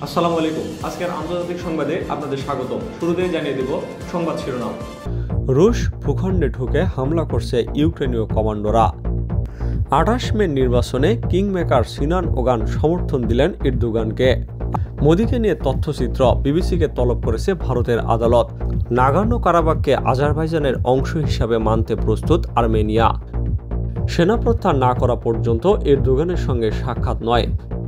আসসালামু আলাইকুম। আজকের আন্তর্জাতিক সংবাদে আপনাদের স্বাগতম। শুরুতেই জানিয়ে দেব সংবাদ শিরোনাম। রুশ ভূখণ্ডে ঢুকে হামলা করছে ইউক্রেনীয় কমান্ডোরা। 28 মে নির্বাচনে কিংমেকার সিনান ওগান সমর্থন দিলেন এরদোগানকে। মোদিকে নিয়ে তথ্যচিত্র বিবিসিকে তলব করেছে ভারতের আদালত। নাগোর্নো কারাবাখকে আজারবাইজানের অংশ হিসাবে মানতে প্রস্তুত আর্মেনিয়া। সেনা প্রত্যাহার না করা পর্যন্ত এরদোগানের সঙ্গে সাক্ষাৎ নয়।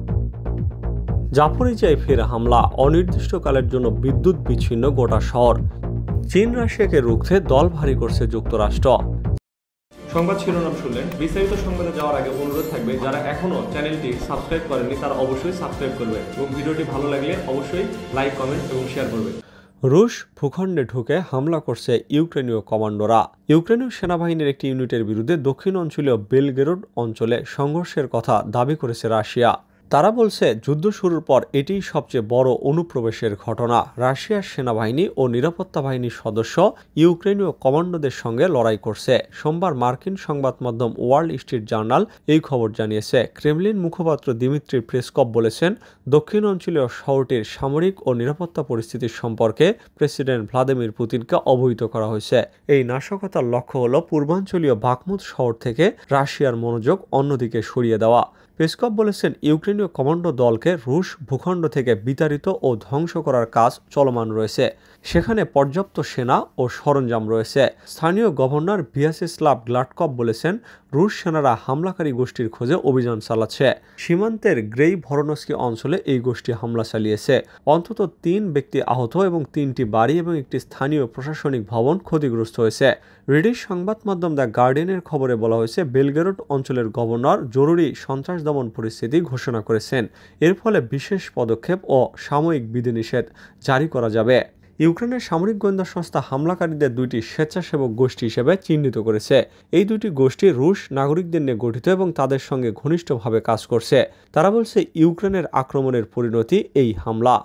জাপোরিজিয়ায় ফের হামলা, অনির্দিষ্টকালের জন্য বিদ্যুৎ বিচ্ছিন্ন গোটা শহর। চীন রাশিয়াকে রুখতে দল ভারী করছে যুক্তরাষ্ট্র। সংবাদ শিরোনাম শুনলেন। বিস্তারিত সংবাদে যাওয়ার আগে অনুরোধ থাকবে, যারা এখনো চ্যানেলটি সাবস্ক্রাইব করেননি তারা অবশ্যই সাবস্ক্রাইব করবে এবং ভিডিওটি ভালো লাগলে অবশ্যই লাইক, কমেন্ট এবং শেয়ার করবে। রুশ ভূখণ্ডে ঢুকে হামলা করছে ইউক্রেনীয় কমান্ডোরা। ইউক্রেনীয় সেনাবাহিনীর একটি ইউনিটের বিরুদ্ধে দক্ষিণ অঞ্চলীয় বেলগেরোড অঞ্চলে সংঘর্ষের কথা দাবি করেছে রাশিয়া। তারা বলছে, যুদ্ধ শুরুর পর এটিই সবচেয়ে বড় অনুপ্রবেশের ঘটনা। রাশিয়ার সেনাবাহিনী ও নিরাপত্তা বাহিনীর সদস্য ইউক্রেনীয় কমান্ডোদের সঙ্গে লড়াই করছে। সোমবার মার্কিন সংবাদ মাধ্যম ওয়াল স্ট্রিট জার্নাল এই খবর জানিয়েছে। ক্রেমলিন মুখপাত্র দিমিত্রি পেসকভ বলেছেন, দক্ষিণ অঞ্চলীয় শহরটির সামরিক ও নিরাপত্তা পরিস্থিতির সম্পর্কে প্রেসিডেন্ট ভ্লাদিমির পুতিনকে অবহিত করা হয়েছে। এই নাশকতার লক্ষ্য হল পূর্বাঞ্চলীয় বাখমুত শহর থেকে রাশিয়ার মনোযোগ অন্যদিকে সরিয়ে দেওয়া। পেসকভ বলেছেন, ইউক্রেনীয় কমান্ডো দলকে রুশ ভূখণ্ড থেকে বিতাড়িত ও ধ্বংস করার কাজ চলমান রয়েছে। সেখানে পর্যাপ্ত সেনা ও সরঞ্জাম রয়েছে। স্থানীয় গভর্নর ভিয়াচেস্লাভ গ্লাডকভ বলেছেন, রুশ সেনারা হামলাকারী গোষ্ঠীর খোঁজে অভিযান চালাচ্ছে। সীমান্তের গ্রেই ভরনস্কি অঞ্চলে এই গোষ্ঠী হামলা চালিয়েছে। অন্তত 3 ব্যক্তি আহত এবং 3টি বাড়ি এবং একটি স্থানীয় প্রশাসনিক ভবন ক্ষতিগ্রস্ত হয়েছে। ব্রিটিশ সংবাদ মাধ্যম দ্য গার্ডিয়ানের খবরে বলা হয়েছে, বেলগেরোড অঞ্চলের গভর্নর জরুরি সন্ত্রাস দমন পরিস্থিতি ঘোষণা করেছেন। এর ফলে বিশেষ পদক্ষেপ ও সাময়িক বিধিনিষেধ জারি করা যাবে। ইউক্রেনের সামরিক গোয়েন্দা সংস্থা হামলাকারীদের 2টি স্বেচ্ছাসেবক গোষ্ঠী হিসেবে চিহ্নিত করেছে। এই 2টি গোষ্ঠী রুশ নাগরিকদের নিয়ে গঠিত এবং তাদের সঙ্গে ঘনিষ্ঠভাবে কাজ করছে। তারা বলছে, ইউক্রেনের আক্রমণের পরিণতি এই হামলা।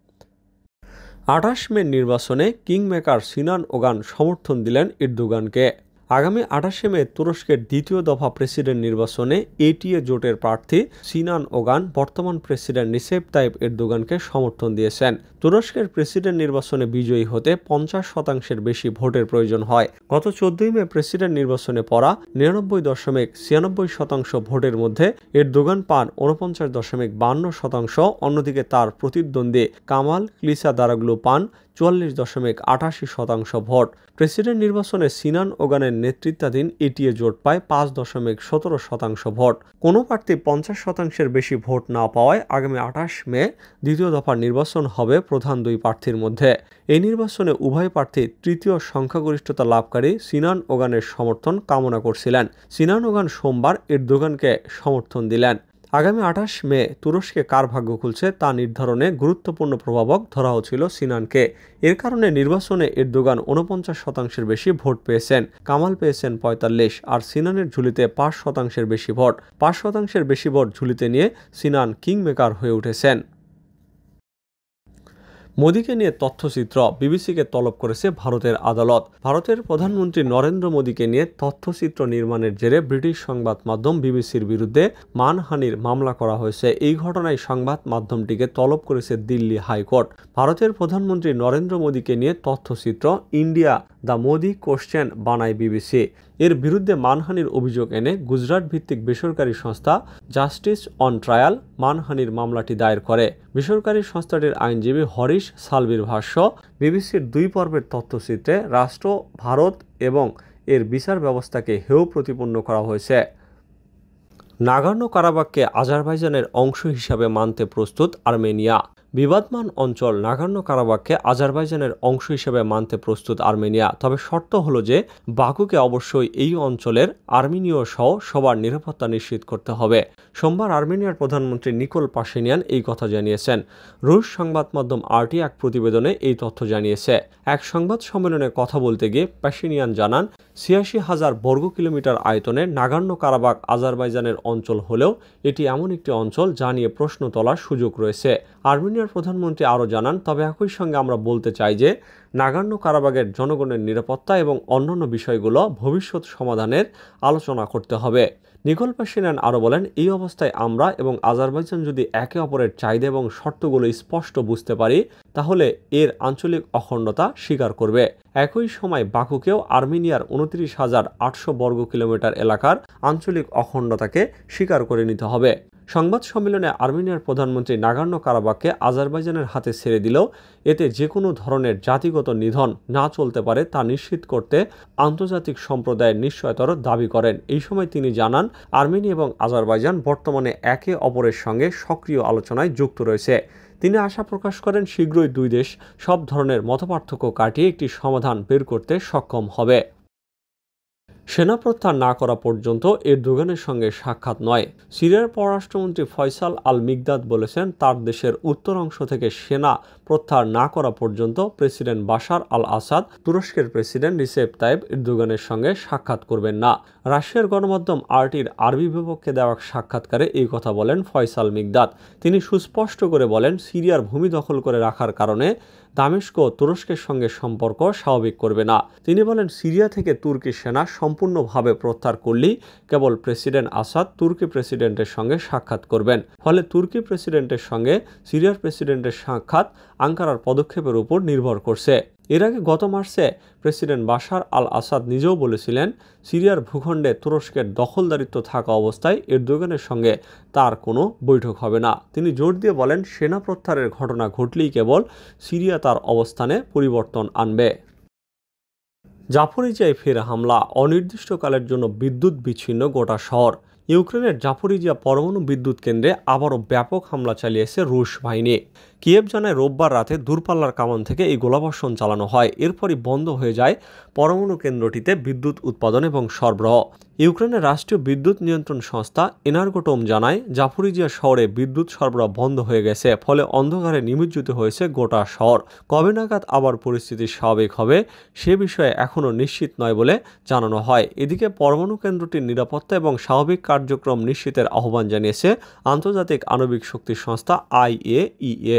28 মে নির্বাচনে কিংমেকার সিনান ওগান সমর্থন দিলেন এরদোগানকে। আগামী 28 মে তুরস্কের দ্বিতীয় দফা প্রেসিডেন্ট নির্বাচনে এটিএ জোটের প্রার্থী সিনান ওগান বর্তমান প্রেসিডেন্ট রিসেপ তাইপ এরদোগানকে সমর্থন দিয়েছেন। তুরস্কের প্রেসিডেন্ট নির্বাচনে বিজয়ী হতে 50% বেশি ভোটের প্রয়োজন হয়। গত 14 মে প্রেসিডেন্ট নির্বাচনে পড়া 99.96% ভোটের মধ্যে এরদোগান পান 49.52%। অন্যদিকে তার প্রতিদ্বন্দ্বী কামাল ক্লিচাদারোগ্লু পান 44.88% ভোট। প্রেসিডেন্ট নির্বাচনে সিনান ওগানের নেতৃত্বাধীন এটিএ জোট পায় 5.17% ভোট। কোনো প্রার্থী 50%-এর বেশি ভোট না পাওয়ায় আগামী 28 মে দ্বিতীয় দফার নির্বাচন হবে প্রধান 2 প্রার্থীর মধ্যে। এই নির্বাচনে উভয় প্রার্থী তৃতীয় সংখ্যাগরিষ্ঠতা লাভকারী সিনান ওগানের সমর্থন কামনা করছিলেন। সিনান ওগান সোমবার এরদোগানকে সমর্থন দিলেন। আগামী 28 মে তুরস্কে কার ভাগ্য খুলছে তা নির্ধারণে গুরুত্বপূর্ণ প্রভাবক ধরা হচ্ছিল সিনানকে। এর কারণে নির্বাচনে এরদোগান 49%-এর বেশি ভোট পেয়েছেন। কামাল পেয়েছেন 45 আর সিনানের ঝুলিতে 5%-এর বেশি ভোট। 5%-এর বেশি ভোট ঝুলিতে নিয়ে সিনান কিংমেকার হয়ে উঠেছেন। মোদিকে নিয়ে তথ্যচিত্র বিবিসিকে তলব করেছে ভারতের আদালত। ভারতের প্রধানমন্ত্রী নরেন্দ্র মোদিকে নিয়ে তথ্যচিত্র নির্মাণের জেরে ব্রিটিশ সংবাদ মাধ্যম বিবিসির বিরুদ্ধে মানহানির মামলা করা হয়েছে। এই ঘটনায় সংবাদ মাধ্যমটিকে তলব করেছে দিল্লি হাইকোর্ট। ভারতের প্রধানমন্ত্রী নরেন্দ্র মোদিকে নিয়ে তথ্যচিত্র ইন্ডিয়া দ্য মোদি কোশ্চেন বানায় বিবিসি। এর বিরুদ্ধে মানহানির অভিযোগ এনে গুজরাট ভিত্তিক বেসরকারি সংস্থা জাস্টিস অন ট্রায়াল মানহানির মামলাটি দায়ের করে। বেসরকারি সংস্থাটির আইনজীবী হরিশ সালভির ভাষ্য, বিবিসির 2 পর্বের তথ্যচিত্রে রাষ্ট্র, ভারত এবং এর বিচার ব্যবস্থাকে হেয় প্রতিপন্ন করা হয়েছে। নাগোর্নো কারাবাখকে আজারবাইজানের অংশ হিসাবে মানতে প্রস্তুত আর্মেনিয়া। বিবাদমান অঞ্চল নাগোর্নো কারাবাখকে আজারবাইজানের অংশ হিসেবে মানতে প্রস্তুত আর্মেনিয়া। তবে শর্ত হলো যে বাকুকে অবশ্যই এই অঞ্চলের আর্মেনীয় সহ সবার নিরাপত্তা নিশ্চিত করতে হবে। সোমবার আর্মেনিয়ার প্রধানমন্ত্রী নিকোল পাশিনিয়ান এই কথা জানিয়েছেন। রুশ সংবাদ মাধ্যম আরটি এক প্রতিবেদনে এই তথ্য জানিয়েছে। এক সংবাদ সম্মেলনে কথা বলতে গিয়ে পাশিনিয়ান জানান, 86,000 বর্গ কিলোমিটার আয়তনের নাগোর্নো কারাবাখ আজারবাইজানের অঞ্চল হলেও এটি এমন একটি অঞ্চল যা নিয়ে প্রশ্ন তোলার সুযোগ রয়েছে। আর্মেনিয়ার প্রধানমন্ত্রী আরও জানান, তবে একই সঙ্গে আমরা বলতে চাই যে নাগোর্নো কারাবাখের জনগণের নিরাপত্তা এবং অন্যান্য বিষয়গুলো ভবিষ্যৎ সমাধানের আলোচনা করতে হবে। নিকোল পাশিনিয়ান আরও বলেন, এই অবস্থায় আমরা এবং আজারবাইজান যদি একে অপরের চাহিদা এবং শর্তগুলো স্পষ্ট বুঝতে পারি তাহলে এর আঞ্চলিক অখণ্ডতা স্বীকার করবে। একই সময় বাকুকেও আর্মেনিয়ার 29,800 বর্গ কিলোমিটার এলাকার আঞ্চলিক অখণ্ডতাকে স্বীকার করে নিতে হবে। সংবাদ সম্মেলনে আর্মেনিয়ার প্রধানমন্ত্রী নাগোর্নো কারাবাখকে আজারবাইজানের হাতে ছেড়ে দিলেও এতে যে কোনো ধরনের জাতিগত নিধন না চলতে পারে তা নিশ্চিত করতে আন্তর্জাতিক সম্প্রদায়ের নিশ্চয়তার দাবি করেন। এই সময় তিনি জানান, আর্মেনিয়া এবং আজারবাইজান বর্তমানে একে অপরের সঙ্গে সক্রিয় আলোচনায় যুক্ত রয়েছে। তিনি আশা প্রকাশ করেন শীঘ্রই দুই দেশ সব ধরনের মতপার্থক্য কাটিয়ে একটি সমাধান বের করতে সক্ষম হবে। সেনা প্রত্যাহার না করা পর্যন্ত এরদোগানের সঙ্গে সাক্ষাৎ নয়। সিরিয়ার পররাষ্ট্রমন্ত্রী ফয়সাল আল মিকদাদ বলেছেন, তার দেশের উত্তর অংশ থেকে সেনা প্রত্যাহার না করা পর্যন্ত প্রেসিডেন্ট বাশার আল আসাদ তুরস্কের প্রেসিডেন্ট রিসেপ তাইব এরদোগানের সঙ্গে সাক্ষাৎ করবেন না। রাশিয়ার গণমাধ্যম আরটির আরবি বিভাগকে দেওয়া সাক্ষাৎকারে এই কথা বলেন ফয়সাল মিকদাদ। তিনি সুস্পষ্ট করে বলেন, সিরিয়ার ভূমি দখল করে রাখার কারণে দামেস্ক তুরস্কের সঙ্গে সম্পর্ক স্বাভাবিক করবে না। তিনি বলেন, সিরিয়া থেকে তুর্কি সেনা সম্পূর্ণভাবে প্রত্যাহার করলেই কেবল প্রেসিডেন্ট আসাদ তুর্কি প্রেসিডেন্টের সঙ্গে সাক্ষাৎ করবেন। ফলে তুর্কি প্রেসিডেন্টের সঙ্গে সিরিয়ার প্রেসিডেন্টের সাক্ষাৎ আঙ্কারার পদক্ষেপের উপর নির্ভর করছে। এর আগে গত মার্চে প্রেসিডেন্ট বাশার আল আসাদ নিজেও বলেছিলেন, সিরিয়ার ভূখণ্ডে তুরস্কের দখলদারিত্ব থাকা অবস্থায় এরদোগানের সঙ্গে তার কোনো বৈঠক হবে না। তিনি জোর দিয়ে বলেন, সেনা প্রত্যাহারের ঘটনা ঘটলেই কেবল সিরিয়া তার অবস্থানে পরিবর্তন আনবে। জাপোরিজিয়ায় ফের হামলা, অনির্দিষ্টকালের জন্য বিদ্যুৎ বিচ্ছিন্ন গোটা শহর। ইউক্রেনের জাপোরিজিয়া পরমাণু বিদ্যুৎ কেন্দ্রে আবারও ব্যাপক হামলা চালিয়েছে রুশ বাহিনী। কিয়েভ জানায়, রোববার রাতে দূরপাল্লার কামান থেকে এই গোলাবর্ষণ চালানো হয়। এরপরই বন্ধ হয়ে যায় পরমাণু কেন্দ্রটিতে বিদ্যুৎ উৎপাদন এবং সরবরাহ। ইউক্রেনের রাষ্ট্রীয় বিদ্যুৎ নিয়ন্ত্রণ সংস্থা এনার্গোটম জানায়, জাপোরিজিয়া শহরে বিদ্যুৎ সরবরাহ বন্ধ হয়ে গেছে, ফলে অন্ধকারে নিমজ্জিত হয়েছে গোটা শহর। কবে নাগাদ আবার পরিস্থিতি স্বাভাবিক হবে সে বিষয়ে এখনও নিশ্চিত নয় বলে জানানো হয়। এদিকে পরমাণু কেন্দ্রটির নিরাপত্তা এবং স্বাভাবিক কার্যক্রম নিশ্চিতের আহ্বান জানিয়েছে আন্তর্জাতিক আণবিক শক্তি সংস্থা IAEA।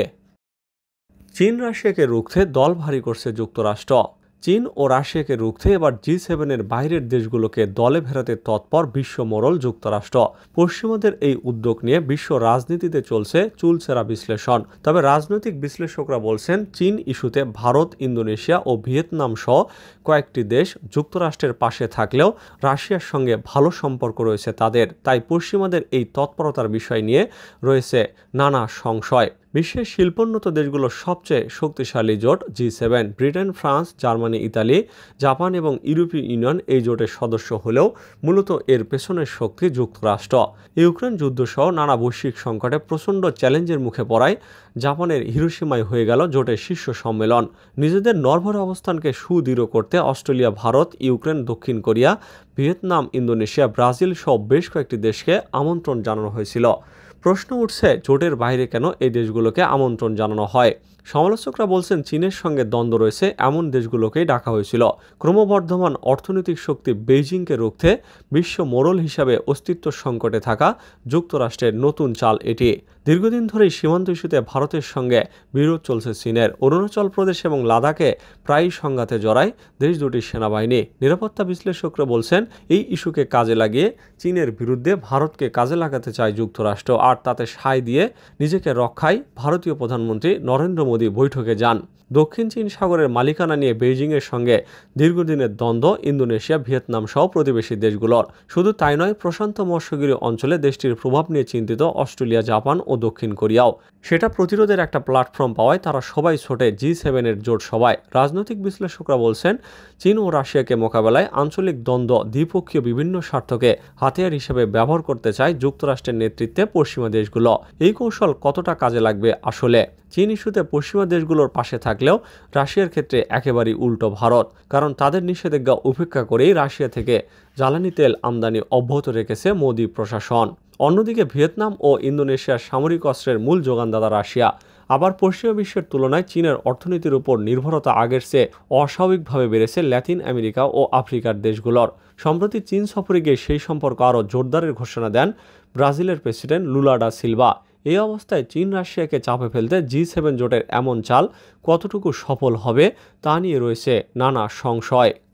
চীন রাশিয়াকে রুখতে দল ভারী করছে যুক্তরাষ্ট্র। চীন ও রাশিয়াকে রুখতে এবার G7-এর বাইরের দেশগুলোকে দলে ভেড়াতে তৎপর বিশ্ব মোড়ল যুক্তরাষ্ট্র। পশ্চিমাদের এই উদ্যোগ নিয়ে বিশ্ব রাজনীতিতে চলছে চুলচেরা বিশ্লেষণ। তবে রাজনৈতিক বিশ্লেষকরা বলছেন, চীন ইস্যুতে ভারত, ইন্দোনেশিয়া ও ভিয়েতনাম সহ কয়েকটি দেশ যুক্তরাষ্ট্রের পাশে থাকলেও রাশিয়ার সঙ্গে ভালো সম্পর্ক রয়েছে তাদের। তাই পশ্চিমাদের এই তৎপরতার বিষয় নিয়ে রয়েছে নানা সংশয়। বিশ্বের শিল্পোন্নত দেশগুলোর সবচেয়ে শক্তিশালী জোট G7, Britain, France, Germany, Italy, Japan এবং ইউরোপীয় ইউনিয়ন এই জোটের সদস্য হলেও মূলত এর পেছনের শক্তি যুক্তরাষ্ট্র। ইউক্রেন যুদ্ধসহ নানা বৈশ্বিক সংকটে প্রচণ্ড চ্যালেঞ্জের মুখে পড়ায় জাপানের হিরোশিমায় হয়ে গেল জোটের শীর্ষ সম্মেলন। নিজেদের নরভর অবস্থানকে সুদৃঢ় করতে অস্ট্রেলিয়া, ভারত, ইউক্রেন, দক্ষিণ কোরিয়া, ভিয়েতনাম, ইন্দোনেশিয়া, ব্রাজিল সহ বেশ কয়েকটি দেশকে আমন্ত্রণ জানানো হয়েছিল। প্রশ্ন উঠছে, জোটের বাইরে কেন এই দেশগুলোকে আমন্ত্রণ জানানো হয়? সমালোচকরা বলছেন, চীনের সঙ্গে দ্বন্দ্ব রয়েছে এমন দেশগুলোকেই ডাকা হয়েছিল। ক্রমবর্ধমান অর্থনৈতিক শক্তি বেইজিংকে রুখতে বিশ্ব মোড়ল হিসাবে অস্তিত্ব সংকটে থাকা যুক্তরাষ্ট্রের নতুন চাল এটি। দীর্ঘদিন ধরেই সীমান্ত ইস্যুতে ভারতের সঙ্গে বিরোধ চলছে চীনের। অরুণাচল প্রদেশ এবং লাদাখে প্রায়ই সংঘাতে জড়ায় দেশ দুটির সেনাবাহিনী। নিরাপত্তা বিশ্লেষকরা বলছেন, এই ইস্যুকে কাজে লাগিয়ে চীনের বিরুদ্ধে ভারতকে কাজে লাগাতে চায় যুক্তরাষ্ট্র, আর তাতে সায় দিয়ে নিজেকে রক্ষায় ভারতীয় প্রধানমন্ত্রী নরেন্দ্র মোদী বৈঠকে যান। দক্ষিণ চীন সাগরের মালিকানা নিয়ে বেইজিংয়ের সঙ্গে দীর্ঘদিনের দ্বন্দ্ব ইন্দোনেশিয়া, ভিয়েতনাম সহ প্রতিবেশী দেশগুলোর। শুধু তাই নয়, প্রশান্ত মহাসাগরীয় অঞ্চলে দেশটির প্রভাব নিয়ে চিন্তিত অস্ট্রেলিয়া, জাপান ও দক্ষিণ কোরিয়াও। সেটা প্রতিরোধের একটা প্ল্যাটফর্ম পাওয়ায় তারা সবাই ছোটে G7-এর জোট সভায়। রাজনৈতিক বিশ্লেষকরা বলছেন, চীন ও রাশিয়াকে মোকাবেলায় আঞ্চলিক দ্বন্দ্ব, দ্বিপক্ষীয় বিভিন্ন স্বার্থকে হাতিয়ার হিসেবে ব্যবহার করতে চায় যুক্তরাষ্ট্রের নেতৃত্বে পশ্চিমা দেশগুলো। এই কৌশল কতটা কাজে লাগবে আসলে? চীন ইস্যুতে পশ্চিমা দেশগুলোর পাশে থাকলেও রাশিয়ার ক্ষেত্রে একেবারেই উল্টো ভারত, কারণ তাদের নিষেধাজ্ঞা উপেক্ষা করেই রাশিয়া থেকে জ্বালানি তেল আমদানি অব্যাহত রেখেছে মোদী প্রশাসন। অন্যদিকে ভিয়েতনাম ও ইন্দোনেশিয়ার সামরিক অস্ত্রের মূল যোগানদাতা রাশিয়া। আবার পশ্চিমা বিশ্বের তুলনায় চীনের অর্থনীতির উপর নির্ভরতা আগের চেয়ে অস্বাভাবিকভাবে বেড়েছে লাতিন আমেরিকা ও আফ্রিকার দেশগুলোর। সম্প্রতি চীন সফরে গিয়ে সেই সম্পর্ক আরও জোরদারের ঘোষণা দেন ব্রাজিলের প্রেসিডেন্ট লুলা ডা সিলভা। এই অবস্থায় চীন রাশিয়াকে চাপে ফেলতে G7 জোটের এমন চাল কতটুকু সফল হবে তা নিয়ে রয়েছে নানা সংশয়।